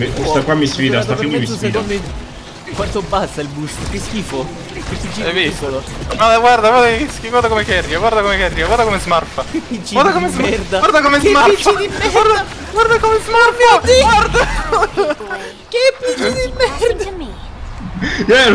Questa qua mi sfida, sta film mi sfida. Quanto basta il boost? Che schifo. Hai visto? Ma guarda, guarda come carry, guarda come carry, guarda come smarfa. Guarda come smarfa. Guarda come smarfa. Guarda come smarfa. Guarda. Che PC di merda.